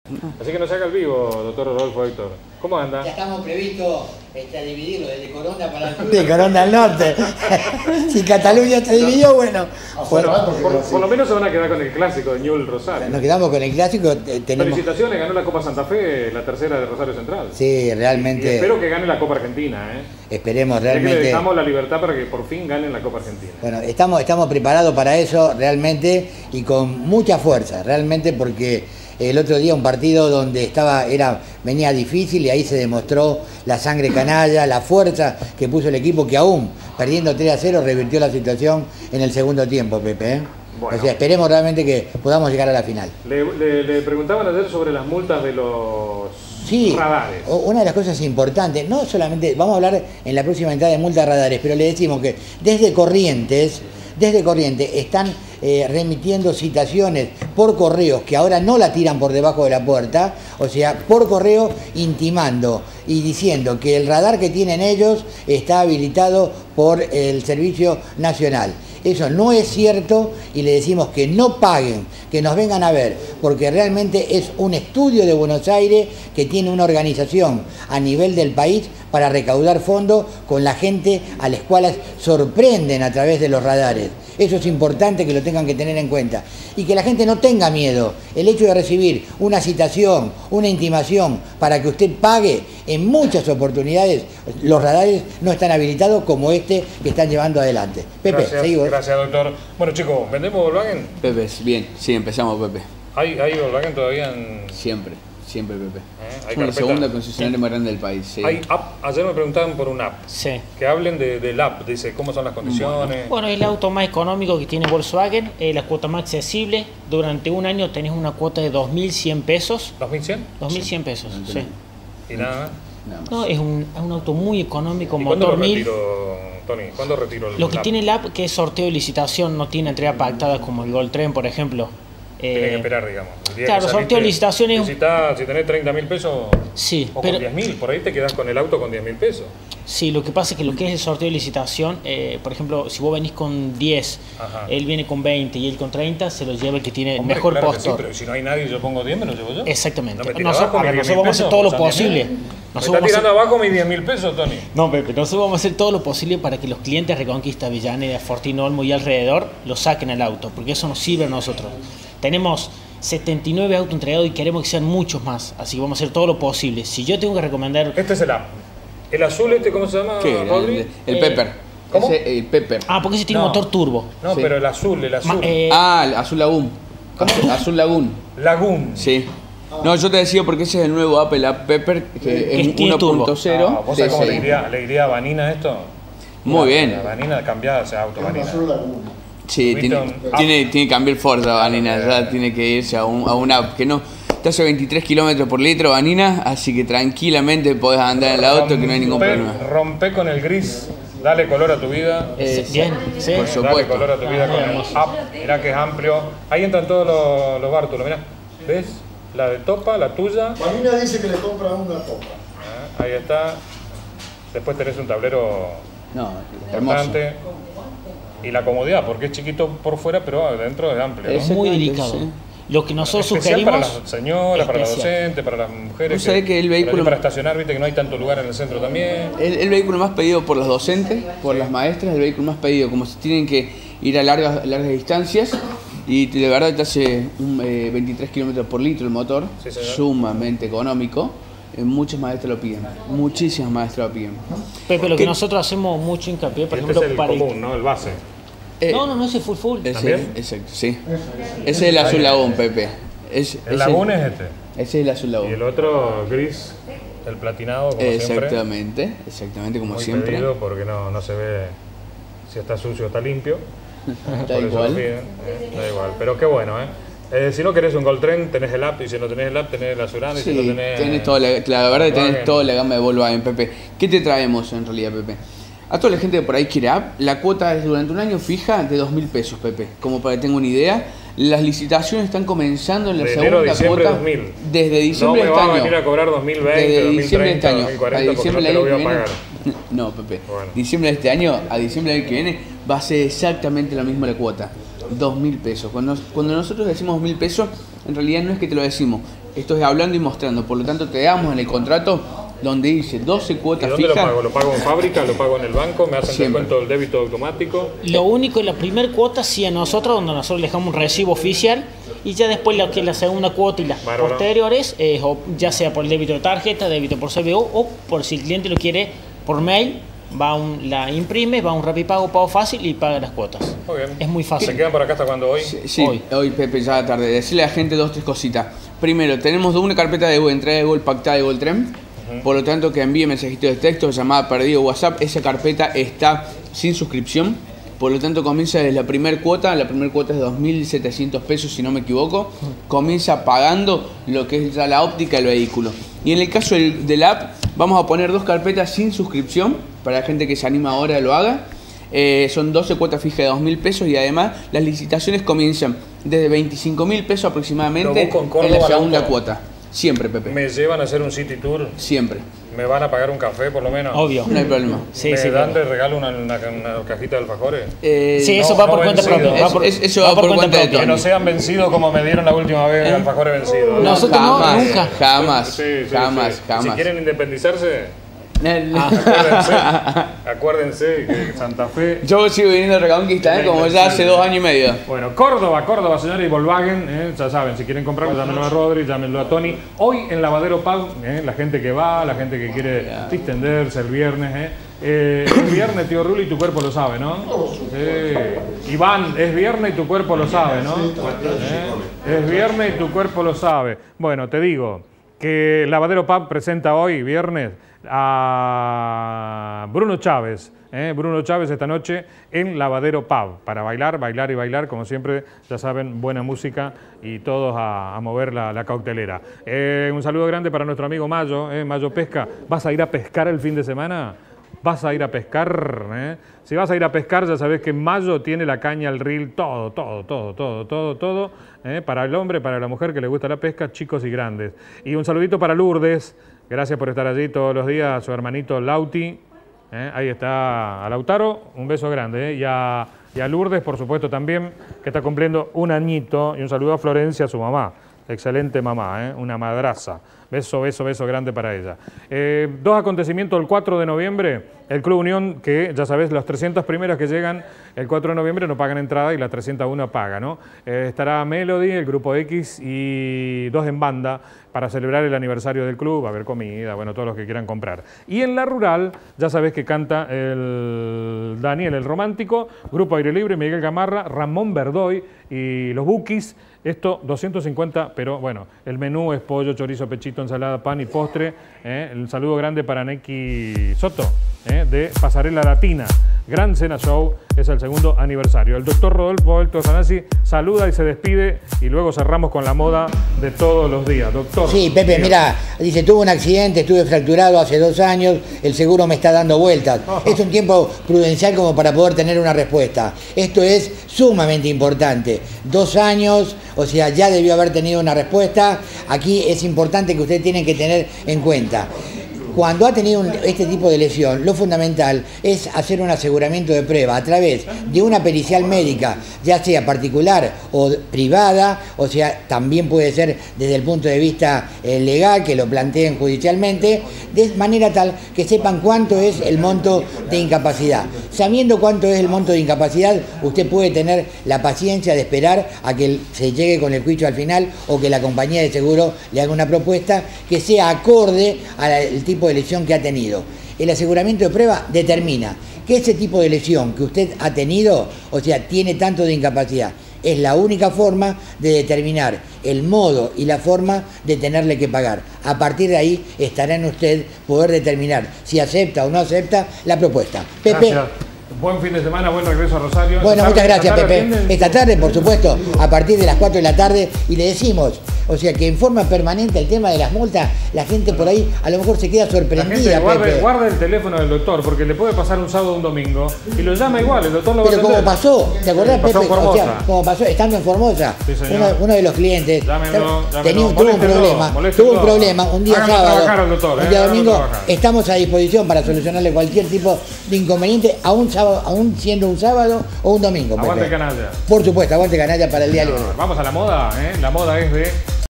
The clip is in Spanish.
Así que no se haga el vivo, doctor Rodolfo Héctor. ¿Cómo anda? Ya estamos previstos a dividirlo desde Coronda para el sur. De Coronda al norte. Si Cataluña se dividió, bueno. Bueno, por lo menos se van a quedar con el clásico de Newell's Rosario. Nos quedamos con el clásico. Felicitaciones, ganó la Copa Santa Fe, la tercera de Rosario Central. Sí, realmente. Y espero que gane la Copa Argentina, Esperemos ya realmente. que le dejamos la libertad para que por fin ganen la Copa Argentina. Bueno, estamos preparados para eso realmente y con mucha fuerza, realmente, porque el otro día un partido donde venía difícil y ahí se demostró la sangre canalla, la fuerza que puso el equipo, que aún perdiendo 3-0 revirtió la situación en el segundo tiempo, Pepe. Bueno. O sea, esperemos realmente que podamos llegar a la final. Le preguntaban ayer sobre las multas de los radares. Una de las cosas importantes, no solamente, vamos a hablar en la próxima entrada de multas radares, pero le decimos que desde Corrientes están remitiendo citaciones por correos que ahora no la tiran por debajo de la puerta, o sea, por correo intimando y diciendo que el radar que tienen ellos está habilitado por el Servicio Nacional. Eso no es cierto y le decimos que no paguen, que nos vengan a ver, porque realmente es un estudio de Buenos Aires que tiene una organización a nivel del país para recaudar fondos con la gente a las cuales sorprenden a través de los radares. Eso es importante que lo tengan que tener en cuenta. Y que la gente no tenga miedo. El hecho de recibir una citación, una intimación para que usted pague, en muchas oportunidades los radares no están habilitados como este que están llevando adelante. Pepe, seguimos. Gracias, doctor. Bueno, chicos, ¿vendemos Volkswagen? Pepe, bien, sí, empezamos, Pepe. ¿Hay Volkswagen todavía en...? Siempre, Pepe. Somos la segunda concesionaria más grande del país. Sí. Hay app. Ayer me preguntaban por una app. Sí. Que hablen del app, dice cómo son las condiciones. Bueno, es el auto más económico que tiene Volkswagen, la cuota más accesible. Durante un año tenés una cuota de 2.100 pesos. ¿2.100? 2.100 pesos, sí. ¿Y nada más? No, es un auto muy económico, ¿Y motor 1000. Tony, ¿cuándo retiro el Lo que app? tiene el app, que es sorteo y licitación, no tiene entrega pactada como el Gol Tren, por ejemplo. Tiene que esperar, digamos. Claro, sorteo y licitación es... Si tenés 30.000 pesos sí, o pero, con 10.000, por ahí te quedás con el auto con 10.000 pesos. Sí, lo que pasa es que lo que es el sorteo y licitación, por ejemplo, si vos venís con 10, él viene con 20 y él con 30, se lo lleva el que tiene Hombre, mejor claro postor. Sí, pero si no hay nadie y yo pongo 10, ¿me lo llevo yo? Exactamente. No me nosotros vamos a hacer todo lo posible. ¿Me está tirando abajo mis 10.000 pesos, Tony? No, Pepe, nosotros vamos a hacer todo lo posible para que los clientes de Reconquista, Avellaneda, Fortín Olmo y alrededor lo saquen al auto, porque eso nos sirve a nosotros. Tenemos 79 autos entregados y queremos que sean muchos más, así que vamos a hacer todo lo posible. Si yo tengo que recomendar... Este es el app. ¿El azul ¿cómo se llama, Rodri? El Pepper. ¿Cómo? El Pepper. Porque ese tiene motor turbo. No, sí. Pero el azul. el Azul Lagoon. Azul Lagoon. Lagoon. Sí. No, yo te decía porque ese es el nuevo App, el App Pepper, que es 1.0. ¿Vos sabés cómo le iría a Vanina esto? Muy bien. Vanina cambiada ese auto, Vanina. Sí, tiene que cambiar fuerza, Vanina. Ya tiene que irse a una app que no... Te hace 23 kilómetros por litro, Vanina, así que tranquilamente podés andar en el auto que no hay ningún problema. Rompe con el gris, dale color a tu vida. Bien, sí. Por supuesto. Dale color a tu vida con el app. Mirá que es amplio. Ahí entran todos los bártulos, mirá. ¿Ves? La de Topa, la tuya. Vanina dice que le compra una Topa. Ahí está. Después tenés un tablero importante. Y la comodidad, porque es chiquito por fuera, pero adentro es amplio. Es muy delicado. Sí. Lo que nosotros sugerimos... para las señoras, para las docentes, para las mujeres. ¿Vos sabés que el vehículo... Para estacionar, viste que no hay tanto lugar en el centro también. El vehículo más pedido por los docentes, por las maestras, el vehículo más pedido, como si tienen que ir a largas distancias. Y de verdad te hace 23 kilómetros por litro el motor, sumamente económico. Muchos maestros lo piden, muchísimas maestras lo piden. Pepe, lo que nosotros hacemos mucho hincapié, por ejemplo, es el para común, ¿no? El base. No, ese es full. Exacto, sí. Ese es el Azul Lagoon, Pepe. ¿El Lagoon es este? Ese es el Azul Lagoon. Y el otro gris, el platinado, como exactamente, como muy siempre. Pedido porque no se ve si está sucio o está limpio. Da igual. Da igual, pero qué bueno, si no querés un Gol Tren, tenés el app, y si no tenés el app, tenés el Azurán, y si no tenés toda la verdad que tenés toda la gama de Volkswagen, Pepe. ¿Qué te traemos en realidad, Pepe? A toda la gente que por ahí quiere app, la cuota es durante un año fija de 2.000 pesos, Pepe. Como para que tenga una idea, las licitaciones están comenzando en la segunda cuota 2000. Desde diciembre de este año. No me va a venir a cobrar 2020, desde diciembre de este 2030, año 2040, a diciembre porque no te lo voy a pagar. No, Pepe. Bueno. Diciembre de este año a diciembre del que viene va a ser exactamente lo mismo la cuota. 2.000 pesos. Cuando nosotros decimos 2.000 pesos, en realidad no es que te lo decimos, Esto es hablando y mostrando. Por lo tanto, te damos en el contrato donde dice 12 cuotas fijas. ¿Y dónde lo pago? ¿Lo pago en fábrica? ¿Lo pago en el banco? ¿Me hacen descuento del débito automático? Lo único, la primera cuota sí a nosotros, donde nosotros le dejamos un recibo oficial, y ya después lo que es la segunda cuota y las posteriores, ya sea por el débito de tarjeta, débito por CBU, o por si el cliente lo quiere por mail, la imprime, va a un Rapipago, pago fácil y paga las cuotas. Muy bien. Es muy fácil. ¿Se quedan por acá hasta cuándo hoy? Sí, hoy Pepe, ya la tarde. Decirle a la gente 2 o 3 cositas. Primero, tenemos una carpeta de entrega de Google pactada de Google Trend. Por lo tanto, que envíe mensajitos de texto, llamada perdido, WhatsApp. Esa carpeta está sin suscripción. Por lo tanto, comienza desde la primera cuota. La primera cuota es de 2.700 pesos, si no me equivoco. Comienza pagando lo que es ya la óptica del vehículo. Y en el caso del app, vamos a poner 2 carpetas sin suscripción. Para la gente que se anima ahora lo haga. Son 12 cuotas fijas de 2.000 pesos. Y además, las licitaciones comienzan desde 25.000 pesos aproximadamente en la segunda cuota. Siempre, Pepe. ¿Me llevan a hacer un city tour? Siempre. ¿Me van a pagar un café por lo menos? Obvio. No hay problema. ¿Me dan de regalo una cajita de alfajores? Sí, eso va por cuenta propia. Eso va por cuenta de que no sean vencidos como me dieron la última vez alfajores vencidos. Nosotros jamás, nunca. Jamás. Jamás. Si quieren independizarse... Acuérdense que Santa Fe. Yo sigo viniendo a Reconquista, como ya hace 2 años y medio. Bueno, Córdoba, señores, y Volkswagen, ya saben, si quieren comprarlo, llámenlo a Rodri, llámenlo a Tony. Hoy en Lavadero Pub, la gente que va, la gente que quiere distenderse el viernes, es viernes, tío Rulo, y tu cuerpo lo sabe, ¿no? Iván, es viernes y tu cuerpo lo sabe, ¿no? Es viernes y tu cuerpo lo sabe. Bueno, te digo que Lavadero Pub presenta hoy, viernes, a Bruno Chávez. Bruno Chávez esta noche en Lavadero Pub, para bailar, bailar y bailar, como siempre, ya saben, buena música y todos a mover la coctelera. Un saludo grande para nuestro amigo Mayo, Mayo Pesca. ¿Vas a ir a pescar el fin de semana? ¿Vas a ir a pescar? Si vas a ir a pescar, ya sabes que en Mayo tiene la caña, el reel, todo, para el hombre, para la mujer que le gusta la pesca, chicos y grandes. Y un saludito para Lourdes, gracias por estar allí todos los días, a su hermanito Lauti, ahí está a Lautaro, un beso grande, y a Lourdes, por supuesto, también, que está cumpliendo un añito, y un saludo a Florencia, su mamá. Excelente mamá, una madraza. Beso grande para ella. 2 acontecimientos el 4 de noviembre. El Club Unión, que ya sabes, las 300 primeras que llegan el 4 de noviembre no pagan entrada y la 301 paga, ¿no? Estará Melody, el Grupo X y 2 en banda para celebrar el aniversario del club. Va a haber comida, bueno, todos los que quieran comprar. Y en la rural, ya sabes que canta el Daniel, el Romántico, Grupo Aire Libre, Miguel Gamarra, Ramón Verdoy y los Bukis. Esto 250, pero bueno, el menú es pollo, chorizo, pechito, ensalada, pan y postre. El saludo grande para Neki Soto, de Pasarela Latina. Gran Cena Show, es el 2º aniversario. El doctor Rodolfo Alto Sanasi saluda y se despide y luego cerramos con la moda de todos los días. Doctor. Sí, Pepe, mira, dice, tuve un accidente, estuve fracturado hace 2 años, el seguro me está dando vueltas. Es un tiempo prudencial como para poder tener una respuesta. Esto es sumamente importante. 2 años, o sea, ya debió haber tenido una respuesta. Aquí es importante que usted tiene que tener en cuenta. Cuando ha tenido este tipo de lesión, lo fundamental es hacer un aseguramiento de prueba a través de una pericial médica, ya sea particular o privada, o sea, también puede ser desde el punto de vista legal, que lo planteen judicialmente, de manera tal que sepan cuánto es el monto de incapacidad. Sabiendo cuánto es el monto de incapacidad, usted puede tener la paciencia de esperar a que se llegue con el juicio al final o que la compañía de seguro le haga una propuesta que sea acorde al tipo de lesión que ha tenido. El aseguramiento de prueba determina que ese tipo de lesión que usted ha tenido, o sea, tiene tanto de incapacidad. Es la única forma de determinar el modo y la forma de tenerle que pagar. A partir de ahí estará en usted poder determinar si acepta o no acepta la propuesta. Pepe. Gracias. Buen fin de semana, buen regreso a Rosario. Bueno, muchas gracias, Pepe. Esta tarde, por supuesto, a partir de las 4 de la tarde, y le decimos, o sea, que en forma permanente el tema de las multas, la gente por ahí a lo mejor se queda sorprendida. La gente guarda el teléfono del doctor, porque le puede pasar un sábado o un domingo, y lo llama igual, el doctor lo va a atender. Pero como pasó, ¿te acordás, Pepe? O sea, como pasó, estando en Formosa, sí, uno de los clientes tuvo un problema, un día sábado, un día domingo, estamos a disposición para solucionarle cualquier tipo de inconveniente, aún siendo un sábado o un domingo. Aguante Canalla. Por supuesto, aguante Canalla para el día lunes. Vamos a la moda, La moda es de